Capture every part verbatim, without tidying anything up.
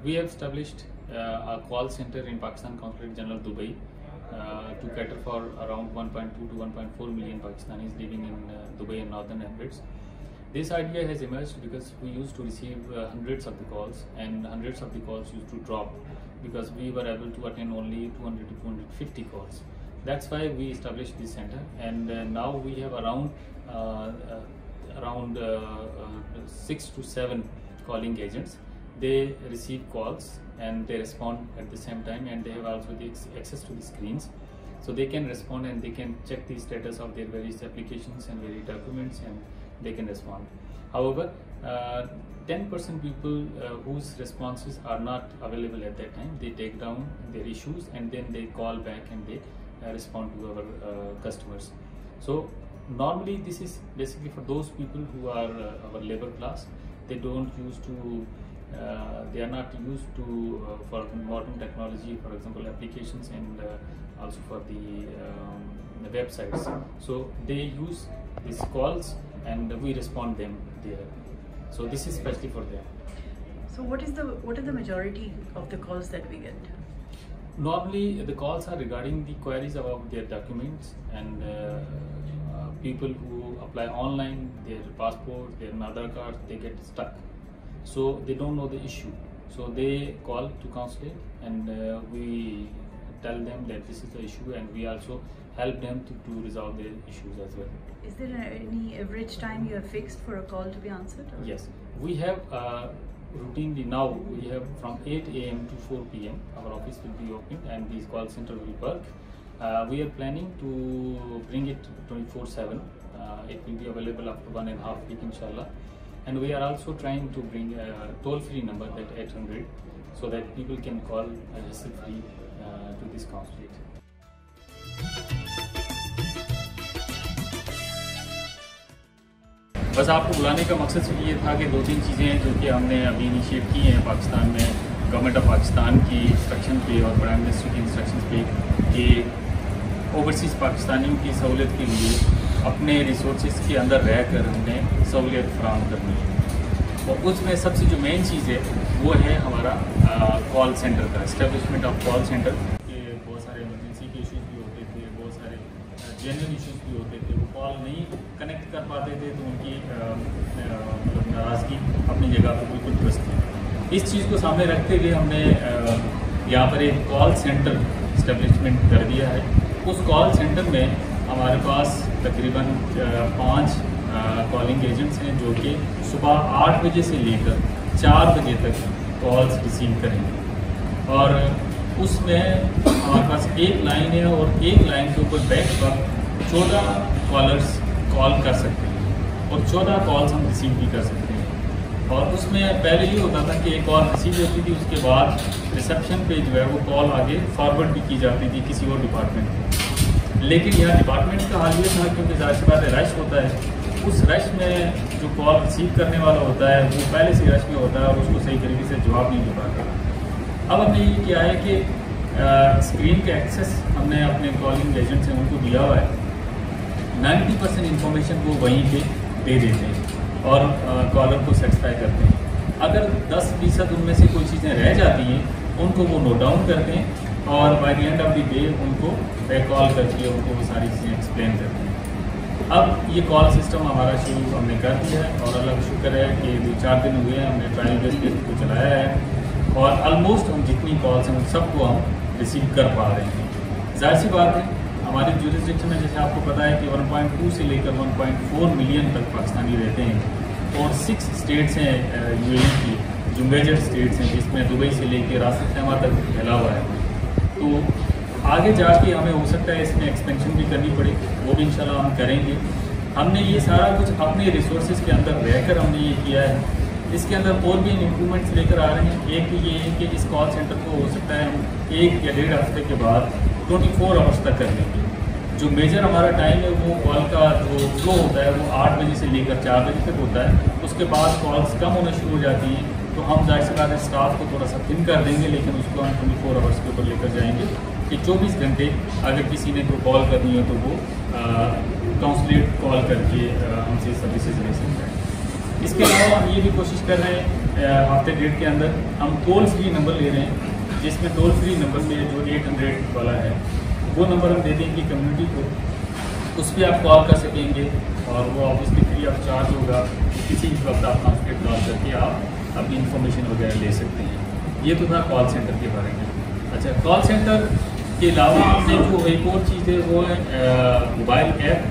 We have established uh, a call center in Pakistan Consulate General Dubai uh, to cater for around one point two to one point four million Pakistanis living in uh, Dubai and Northern Emirates. This idea has emerged because we used to receive uh, hundreds of the calls, and hundreds of the calls used to drop because we were able to attend only two hundred to two hundred fifty calls. That's why we established this center, and uh, now we have around uh, uh, around uh, uh, six to seven calling agents. They receive calls and they respond at the same time, and they have also the access to the screens, so they can respond and they can check the status of their various applications and various documents, and they can respond. However, ten percent uh, people uh, whose responses are not available at that time, they take down their issues and then they call back and they uh, respond to our uh, customers. So normally this is basically for those people who are uh, our labor class. They don't use to uh, they are not used to uh, for modern technology, for example applications, and uh, also for the, um, the websites. So they use these calls and we respond them there. So this is especially for them. So what is the what are the majority of the calls that we get? Normally the calls are regarding the queries about their documents, and uh, uh, people who apply online, their passport, their Aadhaar card, they get stuck. So they don't know the issue. So they call to consulate, and uh, we tell them that this is the issue, and we also help them to, to resolve their issues as well. Is there any average time you have fixed for a call to be answered? Or? Yes, we have uh, routinely now we have from eight A M to four P M our office will be open and these call center will work. Uh, we are planning to bring it twenty-four seven. Uh, it will be available after one and a half week, inshallah. And we are also trying to bring a toll-free number, that eight hundred, so that people can call uh, hassle-free uh, to this consulate. बस आपको बुलाने का मकसद सिर्फ ये था कि दो तीन चीज़ें हैं जो कि हमने अभी इनिशिएट की हैं पाकिस्तान में, गवर्नमेंट ऑफ पाकिस्तान की इंस्ट्रक्शन पे और प्राइम मिनिस्टर की इंस्ट्रक्शन पे, कि ओवरसीज़ पाकिस्तानियों की सहूलियत के लिए अपने रिसोर्सेज के अंदर रहकर हमने सहूलियत फराहम करनी है। और उसमें सबसे जो मेन चीज़ है वो है हमारा कॉल सेंटर का इस्टेब्लिशमेंट ऑफ कॉल सेंटर। के बहुत सारे इमरजेंसी के इशूज़ भी होते थे, बहुत सारे जेन्युइन इशूज़ भी होते थे, वो कॉल नहीं कनेक्ट कर पाते थे, तो उनकी मतलब नाराज़गी अपनी जगह पर बिल्कुल दुरुस्त थी। इस चीज़ को सामने रखते हुए हमने यहाँ पर एक कॉल सेंटर इस्टेब्लिशमेंट कर दिया है। उस कॉल सेंटर में हमारे पास तकरीबन पाँच कॉलिंग एजेंट्स हैं जो कि सुबह आठ बजे से लेकर चार बजे तक कॉल्स रिसीव करेंगे, और उसमें हमारे पास एक लाइन है और एक लाइन के ऊपर बैक पर चौदह कॉलर्स कॉल कर सकते हैं और चौदह कॉल्स हम रिसीव भी कर सकते हैं। और उसमें पहले ये होता था कि एक कॉल रिसीव होती थी, उसके बाद रिसेप्शन पे जो है वो कॉल आगे फॉरवर्ड भी की जाती थी किसी और डिपार्टमेंट में। लेकिन यहाँ डिपार्टमेंट का हाल ये था, क्योंकि ज़ाहिर सी बात है रश होता है, उस रश में जो कॉल रिसीव करने वाला होता है वो पहले से रश में होता है और उसको सही तरीके से जवाब नहीं दे पाता। अब हमने ये किया है कि आ, स्क्रीन का एक्सेस हमने अपने कॉलिंग एजेंट से उनको दिया हुआ है। नाइन्टी परसेंट इन्फॉर्मेशन वो वहीं पे दे देते हैं और कॉलर को सेटिस्फाई करते हैं। अगर दस फीसद उनमें से कोई चीज़ें रह जाती हैं उनको वो नोट डाउन करते हैं और by the end of the day उनको बैक कॉल करके उनको वो सारी चीज़ें एक्सप्लेन करते हैं। अब ये कॉल सिस्टम हमारा शुरू हमने कर दिया है और अल्लाह का शुक्र है कि दो चार दिन हुए हैं हमने ट्रायल बेस पे इसको चलाया है और ऑलमोस्ट हम जितनी कॉल्स हैं उन सबको हम रिसीव कर पा रहे हैं। जाहिर सी बात है हमारे ज्यूरिसडिक्शन में जैसे आपको पता है कि वन पॉइंट टू से लेकर वन पॉइंट फोर मिलियन तक पाकिस्तानी रहते हैं और सिक्स स्टेट्स हैं यूएई की जो मेजर स्टेट्स हैं, जिसमें दुबई से लेकर रास खैमा तक फैला हुआ है। तो आगे जाके हमें हो सकता है इसमें एक्सपेंशन भी करनी पड़े, वो भी इंशाल्लाह हम करेंगे। हमने ये सारा कुछ अपने रिसोर्सेज के अंदर रहकर हमने ये किया है। इसके अंदर और भी इम्प्रूवमेंट्स लेकर आ रहे हैं। एक तो ये है कि इस कॉल सेंटर को हो सकता है हम एक या डेढ़ हफ्ते के बाद ट्वेंटी फोर आवर्स तक कर लेंगे। जो मेजर हमारा टाइम है वो कॉल का जो फ्लो होता है वो आठ बजे से लेकर चार बजे तक होता है। उसके बाद कॉल्स कम होना शुरू हो जाती हैं, तो हम जाहिर सी बात है स्टाफ को थोड़ा सा थिन कर देंगे, लेकिन उसको हम ट्वेंटी फोर आवर्स के ऊपर लेकर जाएंगे कि चौबीस घंटे अगर किसी ने कोई कॉल करनी हो तो वो काउंसलेट कॉल करके हमसे सर्विसेज ले सकते हैं। इसके अलावा हम ये भी कोशिश कर रहे हैं हफ्ते डेढ़ के अंदर हम टोल फ्री नंबर ले रहे हैं, जिसमें टोल फ्री नंबर में जो एट हंड्रेड वाला है वो नंबर हम दे देंगे कम्युनिटी को, उस पर आप कॉल कर सकेंगे और वो ऑब्वियसली फ्री ऑफ चार्ज होगा। किसी भी वक्त आप उस पर कॉल करके आप अपनी इन्फॉर्मेशन वगैरह ले सकते हैं। ये तो था कॉल सेंटर के बारे में। अच्छा, कॉल सेंटर के अलावा हमने जो एक और चीज़ है वो है मोबाइल ऐप,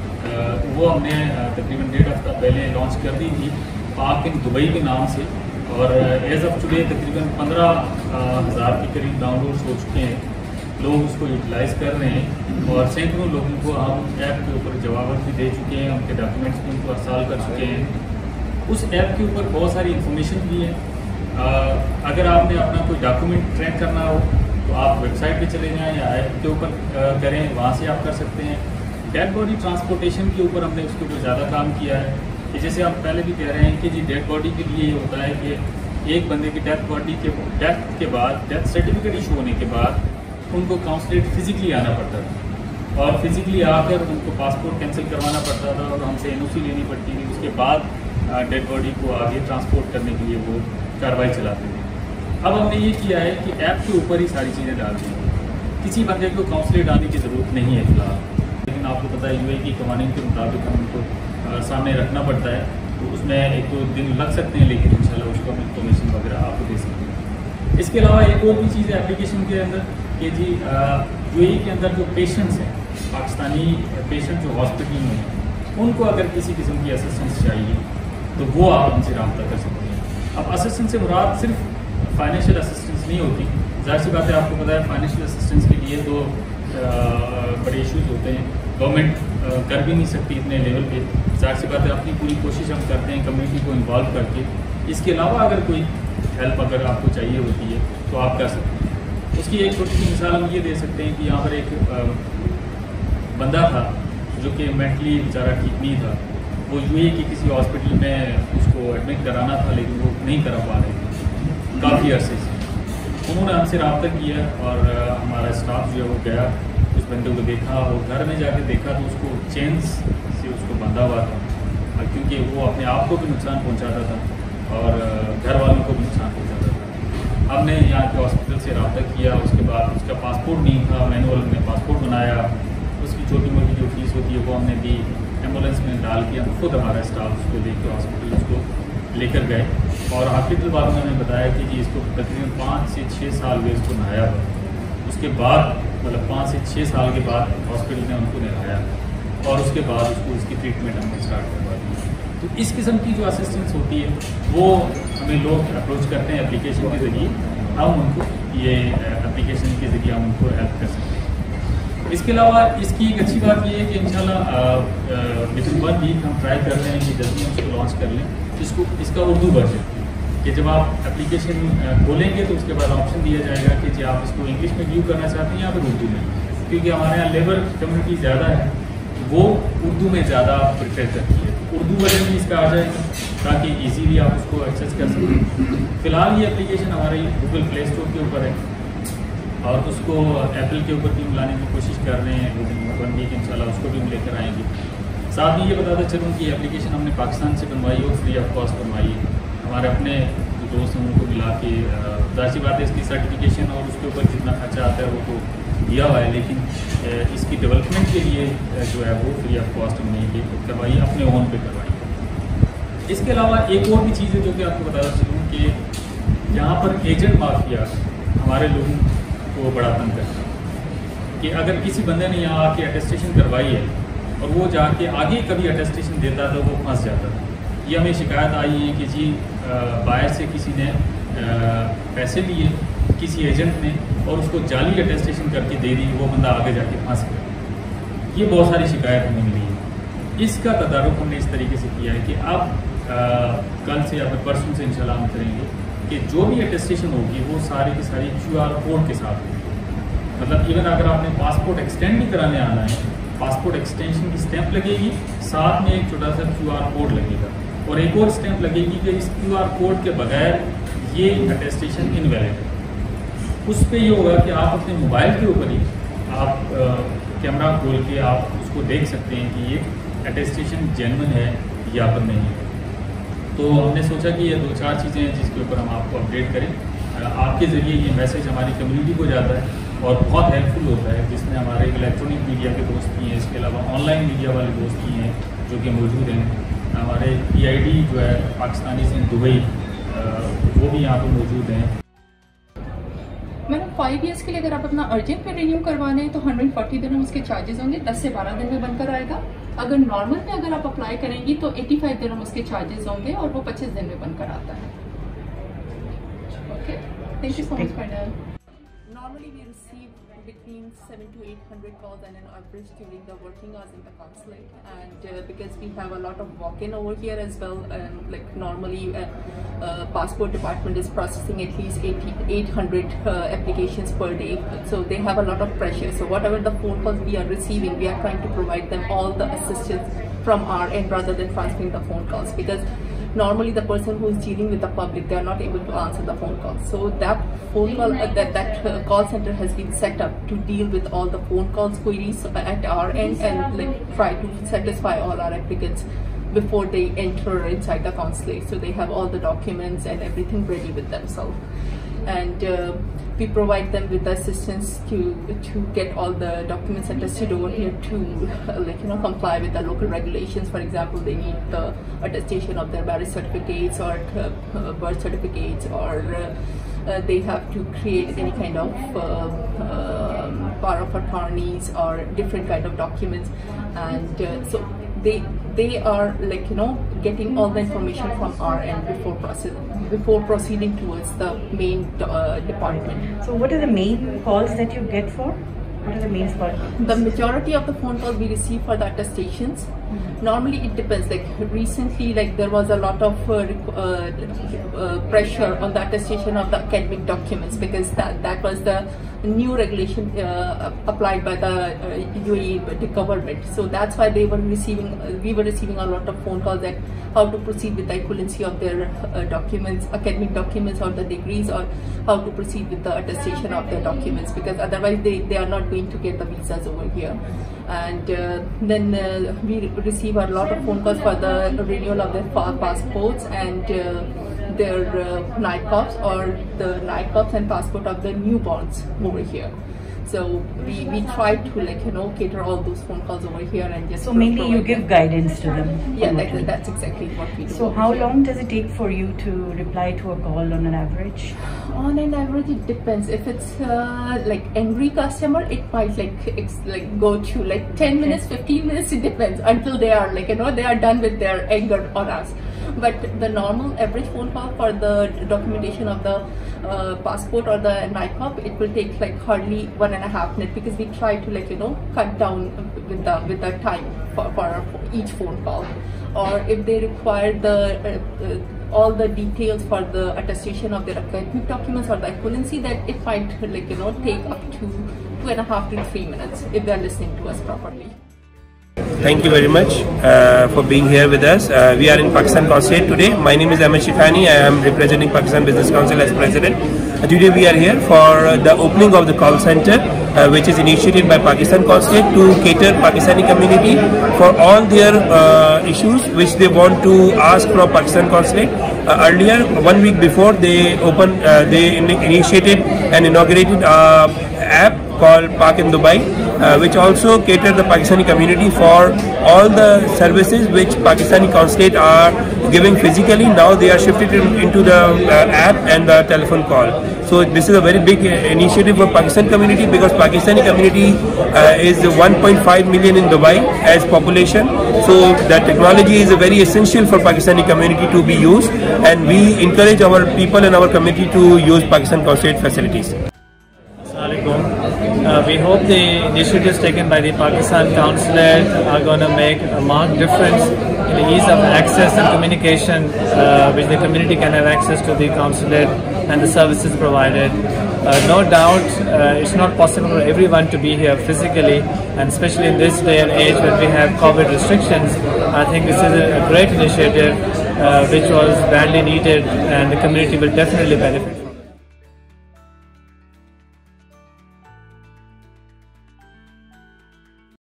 वो हमने तकरीबन डेढ़ हफ्ता पहले लॉन्च कर दी थी पाक इन दुबई के नाम से, और एज ऑफ टुडे तकरीबन पंद्रह हज़ार के करीब डाउनलोड्स हो चुके हैं। लोग उसको यूटिलाइज़ कर रहे हैं और सैकड़ों लोगों को हम ऐप के ऊपर जवाब भी दे चुके हैं, उनके डॉक्यूमेंट्स भी उनको अरसाल कर चुके हैं। उस ऐप के ऊपर बहुत सारी इन्फॉर्मेशन भी है। अगर आपने अपना कोई डॉक्यूमेंट ट्रैक करना हो तो आप वेबसाइट पे चले जाएं या ऐप के ऊपर करें, वहाँ से आप कर सकते हैं। डेड बॉडी ट्रांसपोर्टेशन के ऊपर हमने उसके ऊपर ज़्यादा काम किया है कि जैसे आप पहले भी कह रहे हैं कि जी डेड बॉडी के लिए ये होता है कि एक बंदे की डेथ बॉडी के डेथ के बाद डेथ सर्टिफिकेट इशू होने के बाद उनको काउंसलेट फिजिकली आना पड़ता था और फिजिकली आकर उनको पासपोर्ट कैंसिल करवाना पड़ता था और हमसे एन ओ सी लेनी पड़ती थी। उसके बाद डेड बॉडी को आगे ट्रांसपोर्ट करने के लिए वो कार्रवाई चलाते थे। अब हमने ये किया है कि ऐप के ऊपर ही सारी चीज़ें डाल दी हैं, किसी बंदे को काउंसलेट आने की ज़रूरत नहीं है फिलहाल, लेकिन आपको पता है यूएई की कवानीन के मुताबिक हम उनको सामने रखना पड़ता है, तो उसमें एक दो दिन लग सकते हैं, लेकिन इंशाल्लाह उसको हम इंफॉर्मेशन वगैरह आपको दे सकते हैं। इसके अलावा एक और भी चीज़ है एप्लीकेशन के अंदर कि जी यूएई के अंदर जो पेशेंट्स हैं, पाकिस्तानी पेशेंट जो हॉस्पिटल में हैं, उनको अगर किसी किस्म की असिस्टेंस चाहिए तो वो आप उनसे रब्ता कर सकते हैं। अब असिस्टेंस से मुराद सिर्फ फाइनेंशियल असिस्टेंस नहीं होती, ज़ाहिर सी बात है आपको पता है फाइनेंशियल असिस्टेंस के लिए तो बड़े इश्यूज होते हैं, गवर्नमेंट कर भी नहीं सकती इतने लेवल पे। ज़ाहिर सी बात है अपनी पूरी कोशिश हम करते हैं कम्युनिटी को इन्वॉल्व करके। इसके अलावा अगर कोई हेल्प अगर आपको चाहिए होती है तो आप कर सकते हैं। उसकी एक छोटी सी मिसाल हम ये दे सकते हैं कि यहाँ पर एक बंदा था जो कि मेंटली बेचारा ठीक नहीं था, वो यूएई की किसी हॉस्पिटल में उसको एडमिट कराना था लेकिन वो नहीं करा पा रहे थे काफ़ी अरसे से। उन्होंने हमसे रब्ता किया और हमारा स्टाफ जो है वो गया, उस बंदे को देखा, वो घर में जाके देखा तो उसको चेन्स से उसको बंधा हुआ था, क्योंकि वो अपने आप को भी नुकसान पहुंचाता था और घर वालों को भी नुकसान पहुंचाता था। हमने यहाँ के हॉस्पिटल से रब्ता किया, उसके बाद उसका पासपोर्ट नहीं था, मैनुअल में पासपोर्ट बनाया, उसकी छोटी मोटी जो फीस होती है वो हमने दी, एम्बुलेंस में डाल के हम खुद हमारा स्टाफ उसको लेके हॉस्पिटल उसको लेकर गए और हॉस्पिटल वालों ने हमें बताया कि जी इसको तकरीबन पाँच से छः साल हुए इसको नहाया हुआ। उसके बाद मतलब पाँच से छः साल के बाद हॉस्पिटल ने उनको नहाया और उसके बाद उसको उसकी ट्रीटमेंट हमने स्टार्ट करवा दी। तो इस किस्म की जो असिस्टेंस होती है वो हमें लोग अप्रोच करते हैं एप्लीकेशन के ज़रिए, हम उनको ये एप्लीकेशन के ज़रिए हम उनको हेल्प कर सकते हैं। इसके अलावा इसकी एक अच्छी बात ये है कि इंशाल्लाह विद इन वन वीक हम ट्राई कर रहे हैं कि जल्दी हम इसको लॉन्च कर लें, इसको इसका उर्दू वर्जन कि जब आप एप्लीकेशन खोलेंगे तो उसके बाद ऑप्शन दिया जाएगा कि जी आप इसको इंग्लिश में व्यू करना चाहते हैं या फिर उर्दू में, क्योंकि हमारे यहाँ लेबर कम्युनिटी ज़्यादा है, वो उर्दू में ज़्यादा प्रेफर करती है। उर्दू वर्जन भी इसका आ जाएगा ताकि इजीली आप उसको एक्सेस कर सकें। फ़िलहाल ये एप्लीकेशन हमारे गूगल प्ले स्टोर के ऊपर है और उसको एप्पल के ऊपर भी हम लाने की कोशिश कर रहे हैं, वन वीक इंशाल्लाह उसको भी हम लेकर आएंगे। साथ ही ये बताता चलूँ कि एप्लीकेशन हमने पाकिस्तान से बनवाई और फ्री ऑफ कॉस्ट बनवाई है, हमारे अपने जो दोस्त हैं उनको मिला के। जाहिर सी बात है इसकी सर्टिफिकेशन और उसके ऊपर जितना खर्चा आता है वो तो दिया हुआ है, लेकिन इसकी डेवलपमेंट के लिए जो है वो फ्री ऑफ कॉस्ट हमने ये करवाई, अपने ओन पे करवाई। इसके अलावा एक और भी चीज़ है जो कि आपको बताता चलूँ कि यहाँ पर एजेंट माफिया हमारे लोगों को बड़ा तंग करता है कि अगर किसी बंदे ने यहाँ आके अटेस्टेशन करवाई है और वो जाके आगे कभी अटेस्टेशन देता था वो फंस जाता था। ये हमें शिकायत आई है कि जी बाहर से किसी ने आ, पैसे लिए किसी एजेंट ने और उसको जाली अटेस्टेशन करके दे दी, वो बंदा आगे जाके फंस गया। ये बहुत सारी शिकायत हमें मिली है। इसका तदारुक हमने इस तरीके से किया है कि अब आ, कल से या फिर परसों से इंशाल्लाह हम करेंगे कि जो भी अटेस्टेशन होगी वो सारी की सारी क्यू आर कोड के साथ होगी। मतलब इवन अगर आपने पासपोर्ट एक्सटेंड भी कराने आना है, पासपोर्ट एक्सटेंशन की स्टैंप लगेगी, साथ में एक छोटा सा क्यू आर कोड लगेगा और एक और स्टैंप लगेगी कि इस क्यू आर कोड के बगैर ये अटेस्टेशन इनवैलिड है। उस पर ये होगा कि आप अपने मोबाइल के ऊपर ही आप कैमरा खोल के आप उसको देख सकते हैं कि ये अटेस्टेशन जेन्युइन है या फिर नहीं है। तो हमने सोचा कि ये दो चार चीज़ें हैं जिसके ऊपर हम आपको अपडेट करें। आपके ज़रिए ये मैसेज हमारी कम्युनिटी को जाता है और बहुत हेल्पफुल होता है, जिसमें हमारे इलेक्ट्रॉनिक मीडिया के दोस्त भी हैं, इसके अलावा ऑनलाइन मीडिया वाले दोस्त भी हैं जो कि मौजूद हैं। हमारे पी आई डी जो है पाकिस्तानी इन दुबई, वो भी यहाँ पर मौजूद हैं। मैडम फाइव इयर्स के लिए अगर आप अपना अर्जेंट में रिन्यू करवाने हैं तो हंड्रेड फोर्टी दिन उसके चार्जेस होंगे, दस से बारह दिन में बनकर आएगा। अगर नॉर्मल में अगर आप अप्लाई करेंगी तो एटी फाइव दिन उसके चार्जेस होंगे और वो पच्चीस दिन में बनकर आता है। Okay, thank you so much madam. Normally we receive between seven to eight hundred calls on an average during the working hours in the consulate, and uh, because we have a lot of walk-in over here as well, and like normally uh, uh, passport department is processing at least eight hundred uh, applications per day, so they have a lot of pressure. So whatever the phone calls we are receiving, we are trying to provide them all the assistance from our end rather than transferring the phone calls, because normally the person who is dealing with the public, they are not able to answer the phone call. So that phone call, uh, that, that uh, call center has been set up to deal with all the phone calls queries at our end and like try to satisfy all our applicants before they enter inside the consulate. So they have all the documents and everything ready with themselves. And uh, we provide them with the assistance to to get all the documents attested over here to uh, like you know comply with the local regulations. For example, they need the attestation of their marriage certificates or uh, birth certificates, or uh, uh, they have to create any kind of uh, uh, power of attorneys or different kind of documents. And uh, so they they are like you know getting all the information from our end before process before proceeding towards the main uh, department. So what are the main calls that you get for? What are the main calls? The majority of the phone calls we receive for the attestations. Mm-hmm. Normally it depends. Like recently, like there was a lot of uh, uh, uh, pressure on the attestation of the academic documents, because that that was the new regulation uh, applied by the uh, U A E government. So that's why they were receiving, uh, we were receiving a lot of phone calls that how to proceed with the equivalency of their uh, documents, academic documents or the degrees, or how to proceed with the attestation of their documents, because otherwise they, they are not going to get the visas over here. And uh, then uh, we receive a lot of phone calls for the renewal of their passports and uh, their uh, night cops or the night cops and passport of the newborns over here. So we, we try to like you know cater all those phone calls over here and just so mainly you give them. guidance to them. Yeah, that, that's exactly what we do. So how long does it take for you to reply to a call on an average? On an average, it depends. If it's uh, like angry customer, it might like it's like go to like ten minutes, fifteen minutes. It depends until they are like you know they are done with their anger on us. But the normal average phone call for the documentation of the uh, passport or the N I C O P, it will take like hardly one and a half minute, because we try to like you know cut down with the with the time for, for each phone call. Or if they require the uh, uh, all the details for the attestation of their academic documents or the equivalency, that it might like you know take up to two and a half to three minutes if they are listening to us properly. Thank you very much uh, for being here with us. Uh, we are in Pakistan Consulate today. My name is Ahmed Shifani. I am representing Pakistan Business Council as President. Uh, today we are here for the opening of the call center, uh, which is initiated by Pakistan Consulate to cater Pakistani community for all their uh, issues which they want to ask from Pakistan Consulate. Uh, earlier, one week before, they opened, uh, they in initiated and inaugurated an app called Pak in Dubai, uh, which also cater the Pakistani community for all the services which Pakistani consulate are giving physically. Now they are shifted in, into the uh, app and the telephone call. So this is a very big initiative for Pakistan community, because Pakistani community uh, is one point five million in Dubai as population. So the technology is very essential for Pakistani community to be used, and we encourage our people and our community to use Pakistan consulate facilities. Uh, we hope the initiatives taken by the Pakistan Consulate are going to make a marked difference in the ease of access and communication uh, which the community can have access to the consulate and the services provided. Uh, no doubt uh, it's not possible for everyone to be here physically, and especially in this day and age when we have COVID restrictions. I think this is a great initiative uh, which was badly needed, and the community will definitely benefit.